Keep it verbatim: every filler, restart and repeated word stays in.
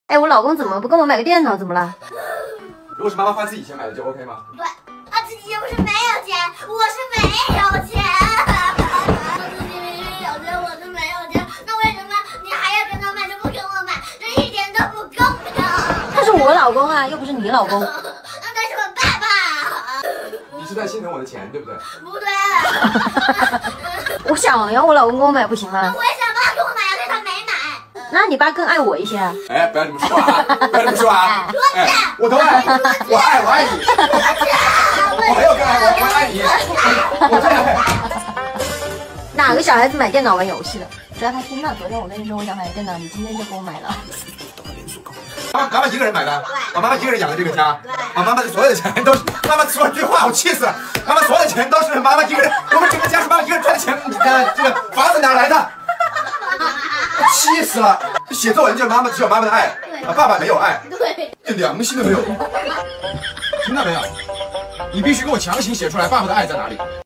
哎，我老公怎么不跟我买个电脑？怎么了？ 如果是妈妈花自己钱买的，就 OK 吗？ 对，他自己又不是没有钱，我是没有钱。我自己明明有钱，我是没有钱，那为什么你还要跟他买，就不跟我买？这一点都不公平。 他是我老公啊，又不是你老公。 那他是我爸爸。 你是在心疼我的钱，对不对？ 不对。 我想要我老公给我买，不行吗？ 我也想爸给我买，但是他没买。 那你爸更爱我一些啊！ 哎，不要这么说啊！不要这么说啊！哎，我都爱，我爱，我爱你。我没有更爱我，我爱你。我最爱。 哪个小孩子买电脑玩游戏的？只要他听到昨天我跟你说我想买电脑，你今天就给我买了。 妈妈，妈妈一个人买的，我妈妈一个人养的这个家，我妈妈的所有的钱都是妈妈说这句话，我气死了。妈妈所有的钱都是妈妈一个人，我们整个家是妈妈一个人赚的钱，你看这个房子哪来的？气死了！写作文就是妈妈只有妈妈的爱，啊，爸爸没有爱， 对， 连良心都没有。听到没有？你必须给我强行写出来爸爸的爱在哪里。